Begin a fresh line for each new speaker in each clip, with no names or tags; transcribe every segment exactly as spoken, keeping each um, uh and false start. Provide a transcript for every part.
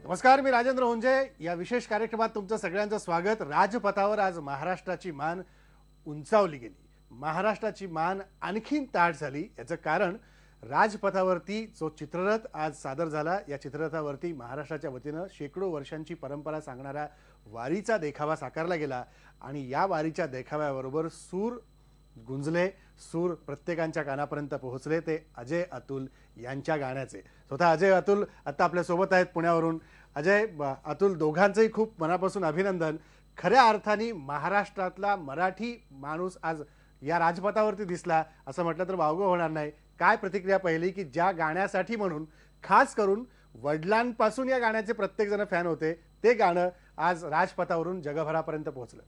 नमस्कार, मी राजेंद्र हुंजे। या विशेष कार्यक्रमात तुमचं सगळ्यांचं स्वागत। राजपथावर आज महाराष्ट्राची मान उंचावली गेली। महाराष्ट्राची मान आणखीन ताठ झाली। याचं कारण राजपथावरती जो चित्ररथ आज सादर झाला, या चित्ररथावरती महाराष्ट्राच्या वतीनं शेकडो वर्षांची परंपरा सांगणारा वारीचा देखावा साकारला गेला आणि या वारीच्या देखाव्याबरोबर सूर गुंजले, सूर प्रत्येकांच्या कानापर्यंत पोहोचले ते अजय अतुल यांच्या गाण्याचे। स्वतः अजय अतुल आता आपल्या सोबत आहेत पुण्यावरून। अजय अतुल दोघांचेही खूप मनापासून अभिनंदन। खऱ्या अर्थाने महाराष्ट्रातला मराठी माणूस आज या राजपथावरती दिसला असं म्हटलं तर वावगं होणार नाही। काय प्रतिक्रिया पाहिली की ज्या गाण्यासाठी म्हणून खास करून वडिलांपासून या गाण्याचे प्रत्येक जण फॅन होते, ते गाणं आज राजपथावरून जगभरापर्यंत पोहोचलं।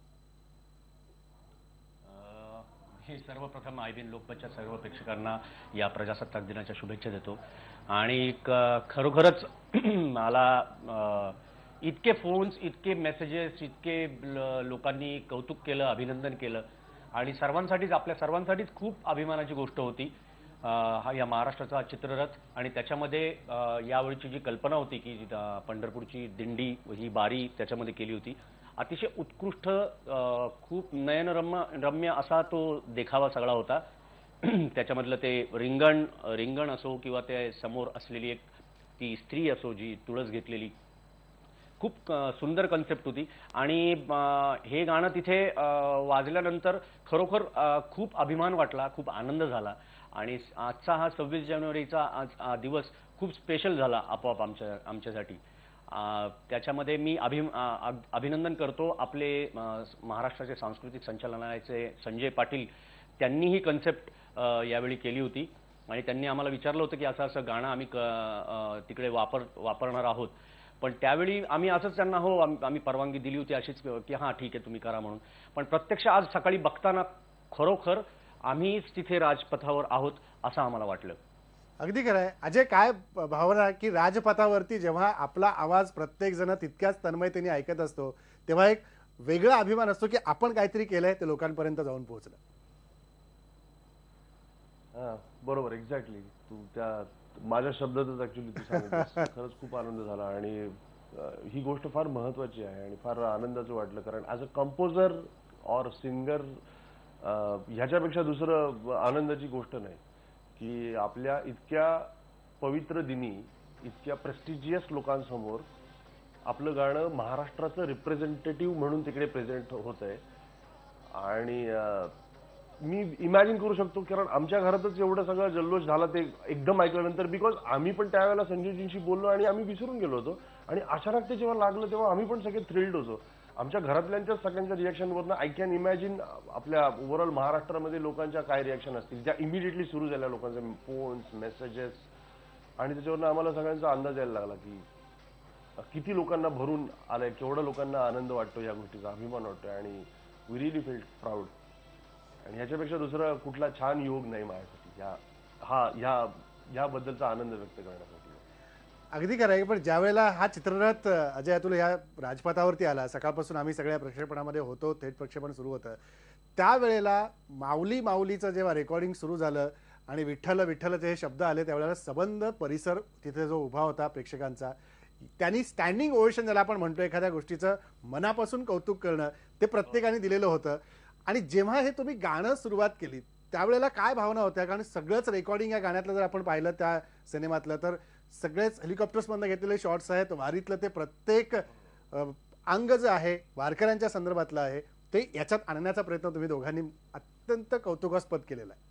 हे सर्वप्रथम आय बी एन लोकमतच्या सर्व प्रेक्षकांना या प्रजासत्ताक दिनाच्या शुभेच्छा देतो। आणि खरोखरच मला इतके फोन्स, इतके मेसेजेस, इतके लोकांनी कौतुक केलं, अभिनंदन केलं आणि सर्वांसाठीच, आपल्या सर्वांसाठीच खूप अभिमानाची गोष्ट होती हा या महाराष्ट्राचा चित्ररथ। आणि त्याच्यामध्ये यावेळीची जी कल्पना होती की पंढरपूरची दिंडी ही बारी त्याच्यामध्ये केली होती, अतिशय उत्कृष्ट, खूप नयनरम्य रम्य असा तो देखावा सगळा होता। त्याच्यामधलं ते रिंगण रिंगण असो किंवा ते समोर असलेली एक ती स्त्री असो जी तुळस घेतलेली, खूप सुंदर कन्सेप्ट होती। आणि हे गाणं तिथे वाजल्यानंतर खरोखर खूप अभिमान वाटला, खूप आनंद झाला। आणि आजचा हा सव्वीस जानेवारीचा आज दिवस खूप स्पेशल झाला आपोआप आमच्या आमच्यासाठी। त्याच्यामध्ये मी अभि अभिनंदन करतो आपले महाराष्ट्राचे सांस्कृतिक संचालनालयाचे संजय पाटील, त्यांनी ही कन्सेप्ट यावेळी केली होती आणि त्यांनी आम्हाला विचारलं होतं की असं असं गाणं आम्ही तिकडे वापर वापरणार आहोत। पण त्यावेळी आम्ही असंच त्यांना हो आम्ही परवानगी दिली होती अशीच की हां ठीक आहे तुम्ही करा म्हणून। पण प्रत्यक्ष आज सकाळी बघताना खरोखर आम्हीच तिथे राजपथावर आहोत असं आम्हाला वाटलं।
अगदी खरं आहे अजय। काय भावना की राजपथावरती जेव्हा आपला आवाज प्रत्येक जण तितक्याच तन्मयतेने ऐकत असतो, तेव्हा एक वेगळा अभिमान असतो की आपण काहीतरी केलंय ते लोकांपर्यंत जाऊन पोहोचलं।
हां बरोबर, एक्झॅक्टली। तू त्या माझ्या शब्दातच ऍक्च्युअली तू सांगितलंस। खरंच खूप आनंद झाला आणि ही गोष्ट फार महत्त्वाची आहे आणि फार आनंदाचं वाटलं, कारण ॲज अ कंपोजर और सिंगर ह्याच्यापेक्षा दुसरं आनंदाची गोष्ट नाही की आपल्या इतक्या पवित्र दिनी इतक्या प्रेस्टिजियस लोकांसमोर आपलं गाणं महाराष्ट्राचं रिप्रेझेंटेटिव्ह म्हणून तिकडे प्रेझेंट होत आहे। आणि मी इमॅजिन करू शकतो, कारण आमच्या घरातच एवढं सगळं जल्लोष झाला ते एकदम ऐकल्यानंतर, बिकॉज आम्ही पण त्यावेळेला संजयजींशी बोललो आणि आम्ही विसरून गेलो होतो आणि अचानक ते जेव्हा लागलं तेव्हा आम्ही पण सगळे थ्रिल्ड होतो। आमच्या घरातल्यांच्या सगळ्यांच्या रिॲक्शनवरनं आय कॅन इमॅजिन आपल्या ओव्हरऑल महाराष्ट्रामध्ये लोकांच्या काय रिॲक्शन असतील, ज्या इमिडिएटली सुरू झाल्या लोकांचे फोन्स, मेसेजेस। आणि त्याच्यावरनं आम्हाला सगळ्यांचा अंदाज यायला लागला की किती लोकांना भरून आलंय, केवढा लोकांना आनंद वाटतो, या गोष्टीचा अभिमान वाटतोय आणि वी रिअली फील प्राऊड। आणि ह्याच्यापेक्षा दुसरा कुठला छान योग नाही माझ्यासाठी या हा ह्या ह्याबद्दलचा आनंद व्यक्त करण्यासाठी।
अगदी खरं आहे। पण ज्या वेळेला हा चित्ररथ अजय अतुल या राजपथावरती आला, सकाळपासून आम्ही सगळ्या प्रक्षेपणामध्ये होतो, थेट प्रक्षेपण सुरू होतं, त्यावेळेला माऊली माऊलीचं जेव्हा रेकॉर्डिंग सुरू झालं आणि विठ्ठल विठ्ठलचे हे शब्द आले, त्यावेळेला सबंध परिसर तिथे जो उभा होता प्रेक्षकांचा, त्यांनी स्टँडिंग ओवेशन ज्याला आपण म्हणतो एखाद्या गोष्टीचं मनापासून कौतुक करणं, ते प्रत्येकाने दिलेलं होतं। आणि जेव्हा हे तुम्ही गाणं सुरुवात केली त्यावेळेला काय भावना होत्या? कारण सगळंच रेकॉर्डिंग या गाण्यातलं जर आपण पाहिलं त्या सिनेमातलं तर सगळेच हेलिकॉप्टर्समधनं घेतलेले शॉट्स आहेत, वारीतलं ते प्रत्येक अंग जे आहे वारकऱ्यांच्या संदर्भातलं आहे ते याच्यात आणण्याचा प्रयत्न तुम्ही दोघांनी अत्यंत कौतुकास्पद केलेला आहे।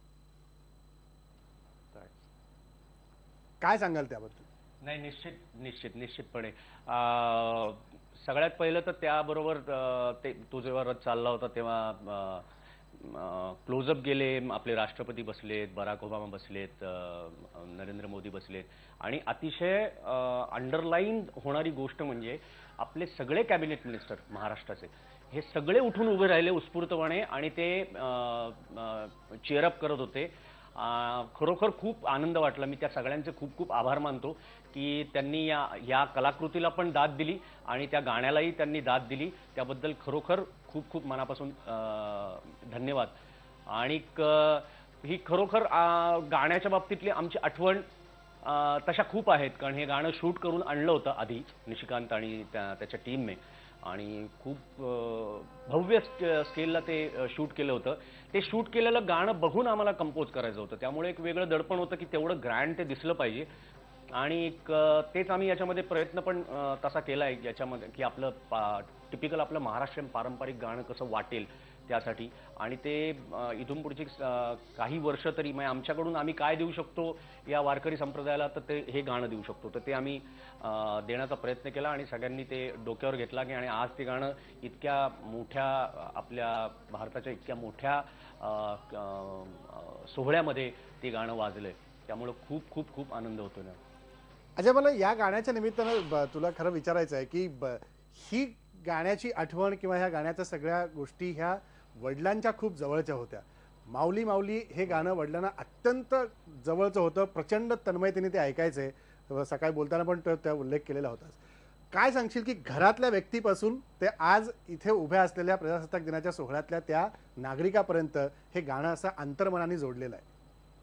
काय सांगाल त्याबद्दल?
नाही, निश्चित निश्चित निश्चितपणे सगळ्यात पहिलं तर त्याबरोबर ते तो जेव्हा रथ चालला होता तेव्हा क्लोजअप गेले, आपले राष्ट्रपती बसलेत, बराक ओबामा बसलेत, नरेंद्र मोदी बसलेत आणि अतिशय अंडरलाईन होणारी गोष्ट म्हणजे आपले सगळे कॅबिनेट मिनिस्टर महाराष्ट्राचे हे सगळे उठून उभे राहिले उत्स्फूर्तपणे आणि ते चेअरअप करत होते। खरोखर खूप आनंद वाटला। मी त्या सगळ्यांचे खूप खूप आभार मानतो की त्यांनी या या कलाकृतीला पण दाद दिली आणि त्या गाण्यालाही त्यांनी दाद दिली, त्याबद्दल खरोखर खूप खूप मनापासून धन्यवाद। आणि ही खरोखर गाण्याच्या बाबतीतली आमची आठवण अं, तशा खूप आहेत, कारण हे गाणं शूट करून आणलं होतं आधी निशिकांत आणि त्या त्याच्या टीमने, आणि खूप अं, भव्य स्के- स्केलला ते शूट केलं होतं. ते शूट केलेलं गाणं बघून आम्हाला कंपोज करायचं होतं, त्यामुळे एक वेगळं दडपण होतं की तेवढं ग्रँड ते दिसलं पाहिजे. आणि एक अं, तेच आम्ही याच्यामध्ये प्रयत्न पण अं, तसा केलाय याच्यामध्ये, की आपलं टिपिकल आपलं महाराष्ट्रीयन पारंपरिक गाणं कसं वाटेल त्यासाठी. आणि ते अं, इथून पुढची अं, काही वर्ष तरी म्हणजे आमच्याकडून आम्ही काय देऊ शकतो या वारकरी संप्रदायाला, तर ते हे गाणं देऊ शकतो, तर ते आम्ही अं, देण्याचा प्रयत्न केला आणि सगळ्यांनी ते डोक्यावर घेतला की आणि आज ते गाणं इतक्या मोठ्या अं, आपल्या भारताच्या इतक्या मोठ्या अं, अं, सोहळ्यामध्ये ते गाणं वाजलंय, त्यामुळं खूप खूप खूप आनंद होतो ना.
अजय, मला या गाण्याच्या निमित्तानं ब- तुला खरं विचारायचं आहे की ब- ही गाण्याची आठवण किंवा ह्या गाण्याच्या सगळ्या गोष्टी ह्या वडिलांच्या खूप जवळच्या होत्या. माऊली माऊली हे गाणं वडिलांना अत्यंत जवळचं होतं, प्रचंड तन्मयतेने ते ऐकायचे. सकाळी बोलताना पण तो- त्या उल्लेख केलेला होतास. काय सांगशील की घरातल्या व्यक्तीपासून ते आज इथे उभ्या असलेल्या प्रजासत्ताक दिनाच्या सोहळ्यातल्या त्या नागरिकापर्यंत हे गाणं असं अंतर्मनाने जोडलेलं आहे?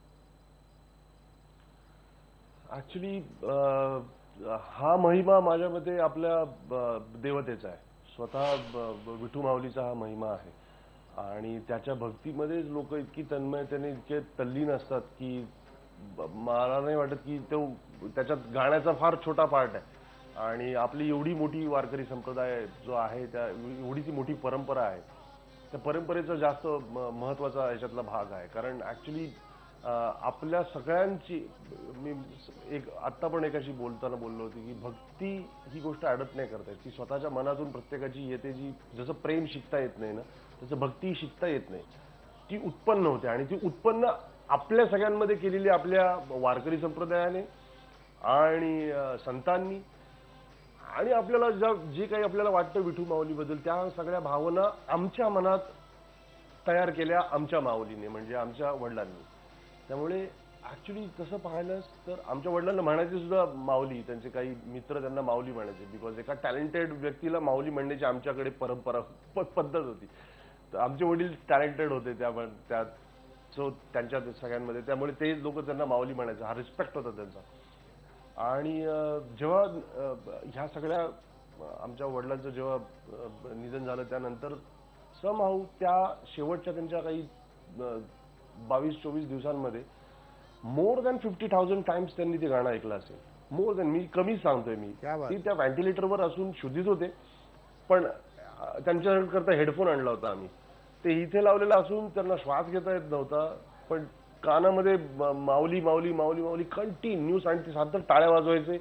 ऍक्च्युली हा महिमा माझ्या मते आपल्या अ, देवतेचा आहे. स्वतः ब- ब- विठू माऊलीचा हा महिमा आहे. आणि त्याच्या भक्तीमध्येच लोक इतकी तन्मयतेने इतके तल्लीन असतात की ब- मला नाही वाटत की तो त्याच्यात गाण्याचा फार छोटा पार्ट आहे. आणि आपली एवढी मोठी वारकरी संप्रदाय जो आहे, त्या एवढी ती मोठी परंपरा आहे, त्या परंपरेचा जास्त म- महत्वाचा याच्यातला भाग आहे. कारण ऍक्च्युली आपल्या सगळ्यांची, मी एक आत्ता पण एकाशी बोलताना बोललो होतो की भक्ती ही गोष्ट अडत नाही करता येत, ती स्वतःच्या मनातून प्रत्येकाची येते. जी जसं प्रेम शिकता येत नाही ना, तसं भक्ती शिकता येत नाही, ती उत्पन्न होते. आणि ती उत्पन्न आपल्या सगळ्यांमध्ये केलेली आपल्या वारकरी संप्रदायाने आणि अ, संतांनी, आणि आपल्याला ज्या जे काही आपल्याला वाटतं विठू माऊलीबद्दल, त्या सगळ्या भावना आमच्या मनात तयार केल्या आमच्या माऊलीने, म्हणजे आमच्या वडिलांनी. त्यामुळे ऍक्च्युली तसं पाहिलं तर आमच्या वडिलांना म्हणायचे सुद्धा माऊली, त्यांचे काही मित्र त्यांना माऊली म्हणायचे, बिकॉज एका टॅलेंटेड व्यक्तीला माऊली म्हणण्याची आमच्याकडे परंपरा प- पद्धत होती. तर आमचे वडील टॅलेंटेड होते त्या त्यात, सो त्यांच्या सगळ्यांमध्ये, त्यामुळे ते लोक त्यांना माऊली म्हणायचे, हा रिस्पेक्ट होता त्यांचा. आणि अ, जेव्हा अ, ह्या सगळ्या अ, आमच्या वडिलांचं जेव्हा अ, निधन झालं, त्यानंतर समहाऊ त्या शेवटच्या त्यांच्या काही बावीस चोवीस दिवसांमध्ये more than fifty thousand times त्यांनी ते गाणं ऐकलं असेल. मोर दॅन, मी कमी सांगतोय मी.
क्या बात
ती
आहे.
त्या व्हेंटिलेटरवर असून शुद्धीत होते, पण अ, त्यांच्याकरता हेडफोन आणला होता आम्ही. ते इथे लावलेलं असून त्यांना श्वास घेता येत नव्हता, पण कानामध्ये म- माऊली माऊली माऊली माऊली कंटिन्यूस, आणि ते सारखं टाळ्या वाजवायचे.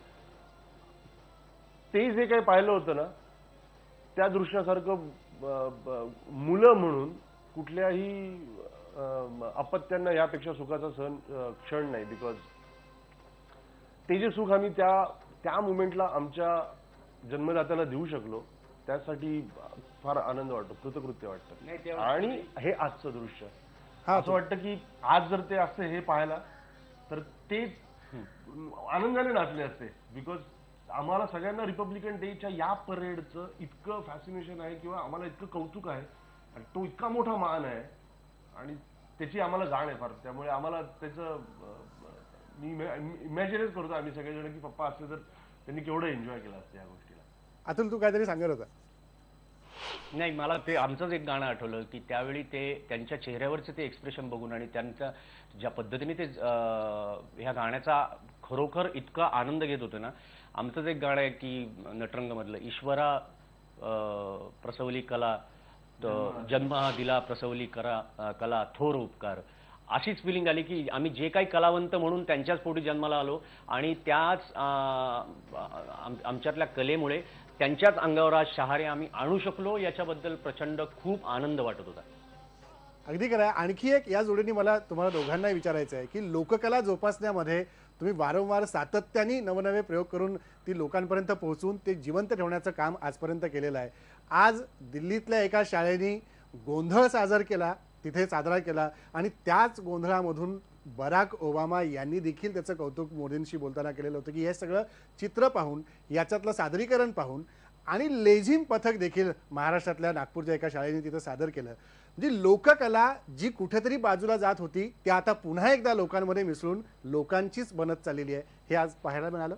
ते जे काही पाहिलं होतं ना, त्या दृश्यासारखं ब- ब- मुलं म्हणून कुठल्याही अ, अपत्यांना यापेक्षा सुखाचा सण अ, क्षण नाही. बिकॉज ते जे सुख आम्ही त्या त्या मुमेंटला आमच्या जन्मदात्याला देऊ शकलो, त्यासाठी फार आनंद वाटतो, कृतकृत्य
नाही,
वाटतं.
ते-
आणि हे आजचं दृश्य,
हा,
असं वाटतं की आज जर ते असते हे पाहायला, तर ते आनंदाने नाचले असते. बिकॉज आम्हाला सगळ्यांना रिपब्लिकन डेच्या या परेडचं इतकं फॅसिनेशन आहे, किंवा आम्हाला इतकं कौतुक आहे, आणि तो इतका मोठा मान आहे, आणि त्याची आम्हाला जाण आहे फार. त्यामुळे आम्हाला त्याचं अ, मी इमॅजिनच करतो आम्ही सगळेजण की पप्पा असते तर त्यांनी केवढं एन्जॉय केलं असतं या गोष्टीला.
अतुल, तू काहीतरी सांगत होता.
नाही, मला ते आमचंच एक गाणं आठवलं की त्यावेळी ते त्यांच्या चेहऱ्यावरचं ते एक्सप्रेशन बघून आणि त्यांच्या ज्या पद्धतीने ते अं, ह्या गाण्याचा खरोखर इतका आनंद घेत होते ना. आमचंच एक गाणं आहे की नटरंगमधलं, ईश्वरा अं, प्रसवली कला, त- जन्म हा दिला प्रसवली करा अं, कला थोर उपकार. अशीच फिलिंग आली की आम्ही जे काही कलावंत म्हणून त्यांच्याच पोटी जन्माला आलो, आणि त्याच अं, आम- आमच्यातल्या कलेमुळे त्यांच्याच अंगावर आज शहारे आम्ही आणू शकलो, याच्याबद्दल प्रचंड खूप आनंद वाटत होता.
अगदी खरं आहे. आणखी एक या जोडीने मला तुम्हाला दोघांनाही विचारायचं आहे की लोककला जोपासण्यामध्ये तुम्ही वारंवार सातत्याने नवनवे प्रयोग करून ती लोकांपर्यंत पोहोचून ते जिवंत ठेवण्याचं काम आजपर्यंत केलेलं आहे. आज दिल्लीतल्या एका शाळेने गोंधळ साजर केला, तिथे साजरा केला, आणि त्याच गोंधळामधून बराक ओबामा यांनी देखील त्याचं कौतुक मोदींशी बोलताना केलेलं होतं की हे सगळं चित्र पाहून, याच्यातलं सादरीकरण पाहून, आणि लेझिम पथक देखील महाराष्ट्रातल्या नागपूरच्या एका शाळेने तिथं सादर केलं. जी लोककला जी कुठेतरी बाजूला जात होती ती आता पुन्हा एकदा लोकांमध्ये मिसळून लोकांचीच बनत चाललेली आहे, हे आज पाहायला मिळालं.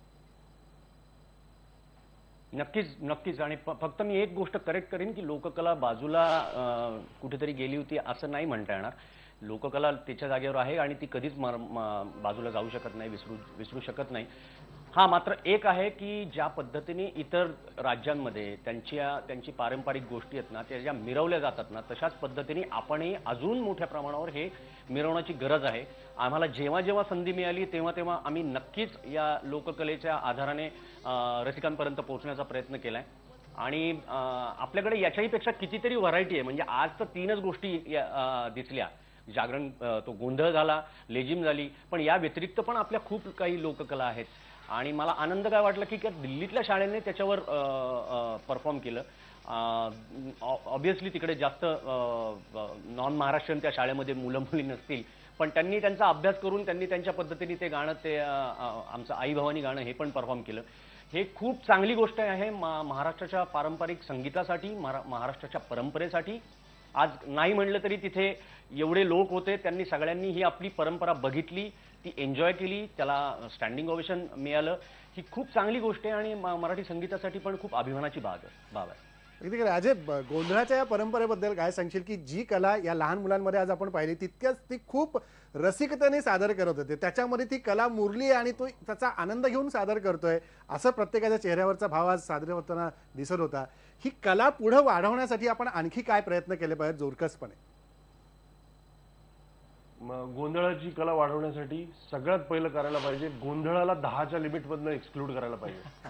नक्कीच नक्कीच आणि फ- फक्त मी एक गोष्ट करेक्ट करेन की लोककला बाजूला अं, कुठेतरी गेली होती असं नाही म्हणता येणार. लोककला त्याच्या जागेवर आहे आणि ती कधीच मर- म- बाजूला जाऊ शकत नाही, विसरू विसरू शकत नाही. हा मात्र एक आहे की ज्या पद्धतीने इतर राज्यांमध्ये त्यांच्या त्यांची पारंपरिक गोष्टी आहेत ना, त्या ज्या मिरवल्या जातात ना, तशाच पद्धतीने आपणही अजून मोठ्या प्रमाणावर हे मिरवण्याची गरज आहे. आम्हाला जेव्हा जेव्हा संधी मिळाली तेव्हा तेव्हा आम्ही नक्कीच या लोककलेच्या आधाराने अं, रसिकांपर्यंत पोहोचण्याचा प्रयत्न केलाय. आणि अं, आपल्याकडे याच्याही पेक्षा कितीतरी व्हरायटी आहे. म्हणजे आज तर तीनच गोष्टी या- अं, दिसल्या. जागरण, अं, तो गोंधळ झाला, लेझिम झाली, पण या व्यतिरिक्त पण आपल्या खूप काही लोककला आहेत. आणि मला आनंद काय वाटला की त्या दिल्लीतल्या शाळेने त्याच्यावर परफॉर्म केलं. ऑब्व्हियसली तिकडे जास्त नॉन महाराष्ट्रीयन त्या शाळेमध्ये मुलं मुली नसतील, पण त्यांनी त्यांचा अभ्यास करून त्यांनी त्यांच्या पद्धतीने ते गाणं, ते अ, अ, आमचं आई भवानी गाणं हे पण परफॉर्म केलं. हे खूप चांगली गोष्ट आहे मा- महाराष्ट्राच्या पारंपरिक संगीतासाठी, महारा- महाराष्ट्राच्या परंपरेसाठी. आज नाही म्हणलं तरी तिथे एवढे लोक होते, त्यांनी सगळ्यांनी ही आपली परंपरा बघितली, ती एन्जॉय केली, त्याला स्टँडिंग ओवेशन मिळालं. ही खूप चांगली गोष्ट आहे आणि म- मराठी संगीतासाठी पण खूप अभिमानाची बाब आहे बाब आहे.
अगदी खरं. अजय, ब- गोंधळाच्या या परंपरेबद्दल काय सांगशील की जी कला या लहान मुलांमध्ये आज आपण पाहिली तितक्याच ती खूप रसिकतेने सादर करत होते, त्याच्यामध्ये ती कला मुरली आणि तो त्याचा आनंद घेऊन सादर करतोय असं प्रत्येकाच्या चेहऱ्यावरचा भाव आज सादर होताना दिसत होता. ही कला पुढे वाढवण्यासाठी आपण आणखी काय प्रयत्न केले पाहिजे जोरकसपणे?
मग गोंधळाची कला वाढवण्यासाठी सगळ्यात पहिलं करायला पाहिजे, गोंधळाला दहाच्या लिमिटमधनं एक्सक्लूड करायला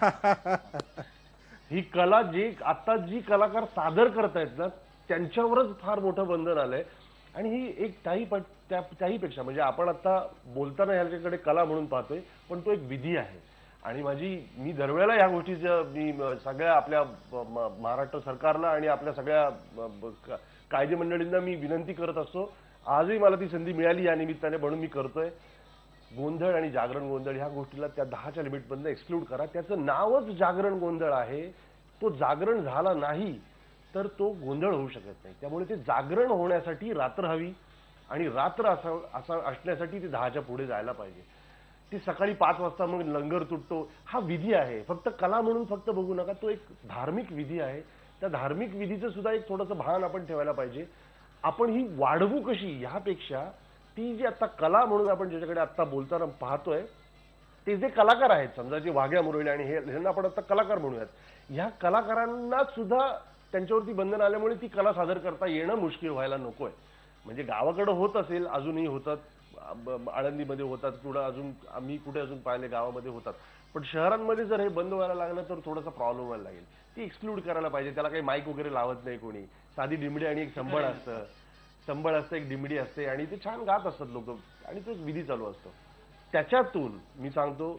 पाहिजे. ही कला जी आता जी कलाकार सादर करतायत ना, त्यांच्यावरच फार मोठं बंधन आलंय. आणि ही एक त्याही पट त्या त्याहीपेक्षा म्हणजे आपण आता बोलताना ह्याच्याकडे कला म्हणून पाहतोय, पण तो एक विधी आहे. आणि माझी मी दरवेळेला ह्या गोष्टीचं मी म- सगळ्या आपल्या म- म- महाराष्ट्र सरकारला आणि आपल्या सगळ्या ब- ब- का- कायदे मंडळींना मी विनंती करत असतो. आजही मला ती संधी मिळाली या निमित्ताने, म्हणून मी करतोय. गोंधळ आणि जागरण गोंधळ ह्या गोष्टीला त्या दहाच्या लिमिटमधनं एक्सक्लूड करा. त्याचं नावच जागरण गोंधळ आहे. तो जागरण झाला नाही तर तो गोंधळ होऊ शकत नाही. त्यामुळे ते जागरण होण्यासाठी रात्र हवी आणि रात्र असं असं असण्यासाठी ते दहाच्या पुढे जायला पाहिजे. ती सकाळी पाच वाजता मग लंगर तुटतो, हा विधी आहे. फक्त कला म्हणून फक्त बघू नका, तो एक धार्मिक विधी आहे. त्या धार्मिक विधीचं सुद्धा एक थोडंसं भान आपण ठेवायला पाहिजे. आपण ही वाढवू कशी ह्यापेक्षा ती जी आता कला म्हणून आपण ज्याच्याकडे आता बोलताना पाहतोय, ते जे कलाकार आहेत, समजा जे वाघ्या मुरळी आणि हे ह्यांना आपण आता कलाकार म्हणूयात, ह्या कलाकारांना सुद्धा त्यांच्यावरती बंधन आल्यामुळे ती कला सादर करता येणं मुश्किल व्हायला नकोय. म्हणजे गावाकडे होत असेल, अजूनही होतात, ब- आळंदीमध्ये होतात, कुठं अजून आम्ही कुठे अजून पाहिले गावामध्ये होतात, पण शहरांमध्ये जर हे बंद व्हायला लागलं तर थोडासा प्रॉब्लेम व्हायला लागेल. ती एक्सक्लूड करायला पाहिजे. त्याला काही माईक वगैरे लावत नाही कोणी, साधी डिमडी आणि एक संबळ असतं संबळ असतं एक डिमडी असते आणि ते छान गात असतात लोक आणि तो विधी चालू असतो. त्याच्यातून मी सांगतो,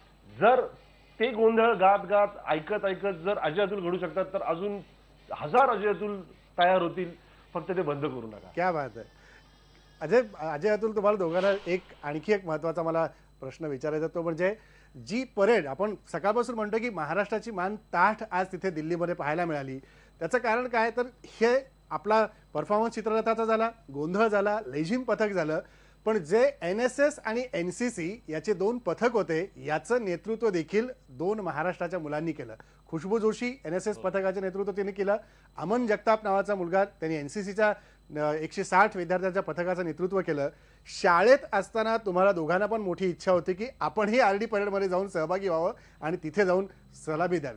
जर ते गोंधळ गात गात ऐकत ऐकत जर अजय अतुल घडू शकतात तर अजून हजार अजय अतुल तयार होतील. फक्त ते बंद करू नका.
क्या बात आहे. अजय अजय अतुल, तुम्हाला दोघांना एक आणखी एक महत्त्वाचा मला प्रश्न विचारायचा, तो म्हणजे जी परेड आपण सकाळपासून म्हणतो की महाराष्ट्राची मान ताठ आज तिथे दिल्लीमध्ये पाहायला मिळाली, त्याचं कारण काय तर हे आपला परफॉर्मन्स चित्ररथाचा झाला, गोंधळ झाला, लेझिम पथक झालं, पण जे एन एस एस आणि एन सी सी याचे दोन पथक होते याचं नेतृत्व देखील दोन महाराष्ट्राच्या मुलांनी केलं. Khushbu Joshi N S S पथकाचे नेतृत्व तिने केलं. अमन जगताप नावाचा मुलगा, त्यांनी एन सी सीच्या एकशे साठ विद्यार्थ्यांच्या पथकाचं नेतृत्व केलं. शाळेत असताना तुम्हाला दोघांना पण मोठी इच्छा होती की आपणही आर डी परेडमध्ये जाऊन सहभागी व्हावं आणि तिथे जाऊन सलामी द्यावी.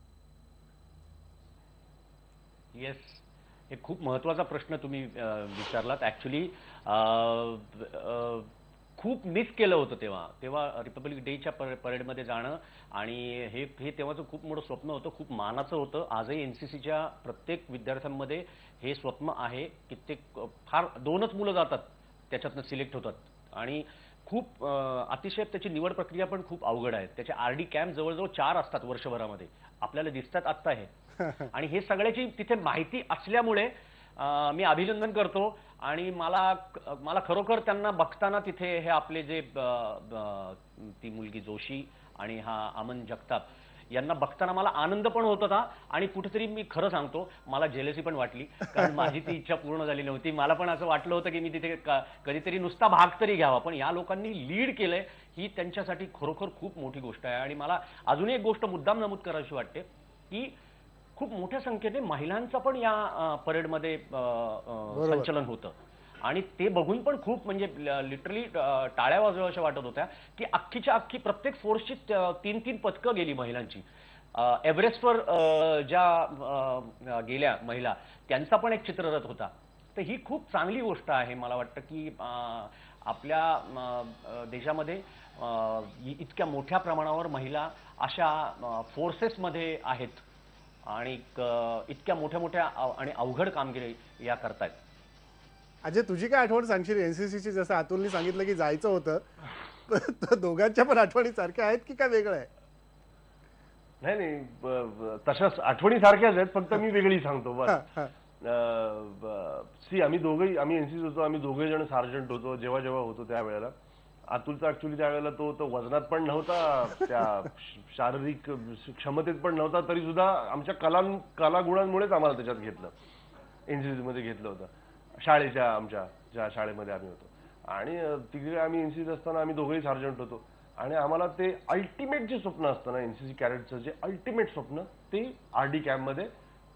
येस, एक खूप महत्त्वाचा प्रश्न तुम्ही अ, विचारलात. ॲक्च्युली खूप मिस केलं होतं तेव्हा तेव्हा रिपब्लिक डेच्या पर परेडमध्ये जाणं, आणि हे हे तेव्हाचं खूप मोठं स्वप्न होतं, खूप मानाचं होतं. आजही एन सी सीच्या प्रत्येक विद्यार्थ्यांमध्ये हे स्वप्न आहे. कित्येक फार दोनच मुलं जातात, त्याच्यातनं सिलेक्ट होतात आणि खूप अ, अतिशय त्याची निवड प्रक्रिया पण खूप अवघड आहे. त्याचे आर डी कॅम्प जवळजवळ चार असतात वर्षभरामध्ये, आपल्याला दिसतात आत्ता हे. आणि हे सगळ्याची तिथे माहिती असल्यामुळे अ, मी अभिनंदन करतो. आणि मला मला खरोखर त्यांना बघताना तिथे हे आपले जे अ, अ, ती मुलगी जोशी आणि हा अमन जगताप, यांना बघताना मला आनंद पण होत होता आणि कुठेतरी मी खरं सांगतो मला जेलसी पण वाटली, कारण माझी ती इच्छा पूर्ण झाली नव्हती. मला पण असं वाटलं होतं की मी तिथे कधीतरी नुसता भाग तरी घ्यावा, पण या लोकांनी लीड केलंय ही त्यांच्यासाठी खरोखर खूप मोठी गोष्ट आहे. आणि मला अजूनही एक गोष्ट मुद्दाम नमूद करावीशी वाटते की खूप मोठ्या संख्येने महिलांचं पण या परेडमध्ये संचलन होतं आणि ते बघून पण खूप म्हणजे लिटरली टाळ्या वाजवाव्याशा वाटत होत्या की अख्खीच्या अख्खी प्रत्येक फोर्सची तीन तीन पथकं गेली महिलांची. एव्हरेस्टवर ज्या गेल्या महिला त्यांचा पण एक चित्ररथ होता. तर ही खूप चांगली गोष्ट आहे. मला वाटतं की आपल्या देशामध्ये इतक्या मोठ्या प्रमाणावर महिला अशा फोर्सेसमध्ये आहेत आणि इतक्या मोठ्या मोठ्या आणि अवघड कामगिरी या करतायत.
अजय, तुझी काय आठवण सांगशील एनसीसीची? जसं अतुलने सांगितलं की जायचं होतं, तर दोघांच्या पण आठवणी सारख्या आहेत की काय वेगळं आहे?
नाही नाही, तशाच आठवणी सारख्याच आहेत, फक्त मी वेगळी सांगतो बस. सी आम्ही दोघेही आम्ही एनसीसी होतो, आम्ही दोघे जण सार्जंट होतो जेव्हा जेव्हा होतो त्यावेळेला. अतुलचा ऍक्च्युली त्यावेळेला तो तो वजनात पण नव्हता, त्या शारीरिक क्षमतेत पण नव्हता, तरी सुद्धा आमच्या कला कलागुणांमुळेच आम्हाला त्याच्यात घेतलं, एनसीसी मध्ये घेतलं होतं. शाळेच्या आमच्या ज्या शाळेमध्ये आम्ही होतो आणि तिकडे आम्ही एनसीसी असताना आम्ही दोघेही सार्जंट होतो आणि आम्हाला ते अल्टिमेट जे स्वप्न असतं ना एनसीसी कॅडेटचं, जे अल्टिमेट स्वप्न ते आरडी कॅम्पमध्ये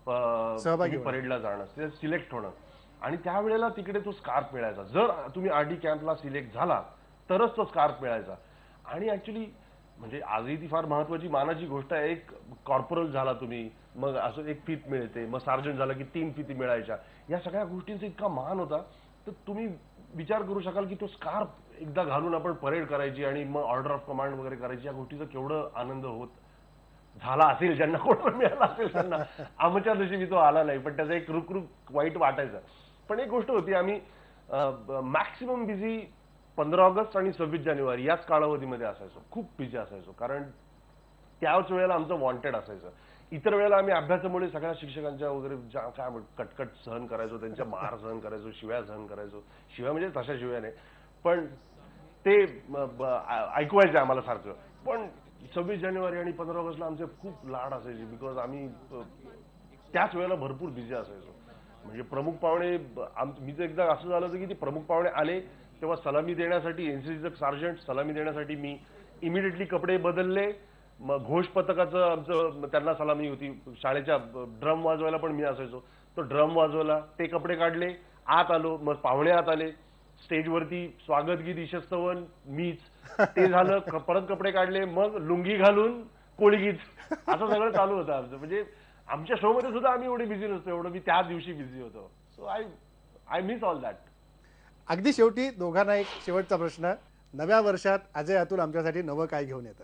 परेडला जाणं, ते सिलेक्ट होणं. आणि त्यावेळेला तिकडे तो स्कार्फ मिळायचा. जर तुम्ही आरडी कॅम्पला सिलेक्ट झाला तरच तो स्कार्फ मिळायचा. आणि ऍक्च्युली म्हणजे आजही ती फार महत्वाची मानाची गोष्ट आहे. एक कॉर्पोरल झाला तुम्ही, मग असं एक फीत मिळते, मग सार्जंट झाला की तीन फिती मिळायच्या. या सगळ्या गोष्टींचा इतका मान होता, तर तुम्ही विचार करू शकाल की तो स्कार्फ एकदा घालून आपण परेड करायची आणि मग ऑर्डर ऑफ कमांड वगैरे करायची. या गोष्टीचा केवढं आनंद होत झाला असेल, ज्यांना कोणाला मिळाला असेल त्यांना. आमच्या दिवशी तो आला नाही, पण त्याचा एक रुकरुक वाईट वाटायचं. पण एक गोष्ट होती, आम्ही मॅक्सिमम बिझी पंधरा ऑगस्ट आणि सव्वीस जानेवारी याच कालावधीमध्ये असायचो. खूप बिझी असायचो, कारण त्याच वेळेला आमचं वॉन्टेड असायचं. इतर वेळेला आम्ही अभ्यासामुळे सगळ्या शिक्षकांच्या वगैरे ज्या काय कटकट सहन करायचो, त्यांच्या मार सहन करायचो, शिव्या सहन करायचो. शिव्या म्हणजे तशा शिव्या नाही, पण ते ऐकवायचे आम्हाला सारखं. पण सव्वीस जानेवारी आणि पंधरा ऑगस्टला आमचे खूप लाड असायचे, बिकॉज आम्ही त्याच वेळेला भरपूर बिझी असायचो. म्हणजे प्रमुख पाहुणे, मी तर एकदा असं झालं होतं की ते प्रमुख पाहुणे आले तेव्हा सलामी देण्यासाठी, एनसीसीचं सार्जंट सलामी देण्यासाठी मी इमिडिएटली कपडे बदलले. मग घोष पथकाचं आमचं त्यांना सलामी होती, शाळेच्या ड्रम वाजवायला पण मी असायचो, तो ड्रम वाजवला, ते कपडे काढले, आत आलो, मग पाहुणे आत आले, स्टेजवरती स्वागत गीत ईशस्तवन मीच, ते झालं, परत कपडे काढले, मग लुंगी घालून कोळी गीत, असं सगळं चालू होतं आमचं. म्हणजे आमच्या शो मध्ये सुद्धा आम्ही एवढे बिझी नसतो, एवढं मी त्या दिवशी बिझी होतो. So I I miss all that.
अगदी शेवटी दोघांना एक शेवटचा प्रश्न, नव्या वर्षात अजय अतुल आमच्यासाठी नवं काय घेऊन येतात?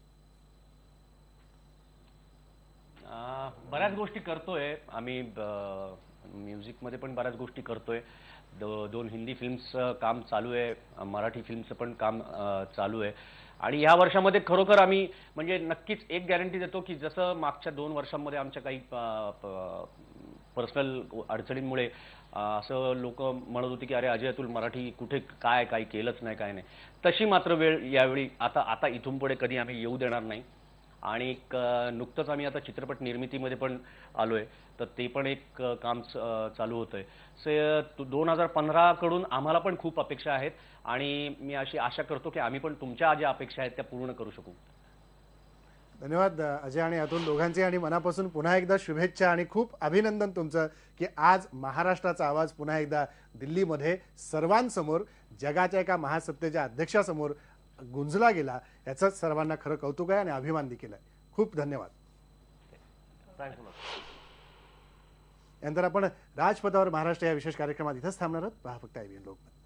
बऱ्याच गोष्टी करतोय आम्ही, म्युझिकमध्ये पण बऱ्याच गोष्टी करतोय. दोन हिंदी फिल्म्सचं काम चालू आहे, मराठी फिल्मचं पण काम चालू आहे. आणि या वर्षामध्ये खरोखर आम्ही म्हणजे नक्कीच एक गॅरंटी देतो की जसं मागच्या दोन वर्षांमध्ये आमच्या काही पर्सनल अडचणींमुळे असं लोक म्हणत होते की अरे अजय अतुल मराठी कुठे काय काही केलंच नाही, काय नाही, तशी मात्र वेळ यावेळी आता आता इथून पुढे कधी आम्ही येऊ देणार नाही. आणि नुकतंच आम्ही आता चित्रपट निर्मितीमध्ये पण आलोय, तर ते पण एक काम चालू होतंय. सो दोन हजार पंधरा कडून आम्हाला पण खूप अपेक्षा आहेत आणि मी अशी आशा करतो की आम्ही पण तुमच्या ज्या अपेक्षा आहेत त्या पूर्ण करू शकू.
धन्यवाद अजय आणि अतुल दोघांचे, आणि मनापासून पुन्हा एकदा शुभेच्छा आणि खूप अभिनंदन तुमचं की आज महाराष्ट्राचा आवाज पुन्हा एकदा दिल्लीमध्ये सर्वांसमोर, जगाच्या एका महासत्तेच्या अध्यक्षासमोर गुंजला गेला. याचं सर्वांना खरं कौतुक आहे आणि अभिमान देखील आहे. खूप धन्यवाद. यानंतर आपण राजपथावर महाराष्ट्र या विशेष कार्यक्रमात इथंच थांबणार आहोत. पहा फक्त आयबीएन लोकमत.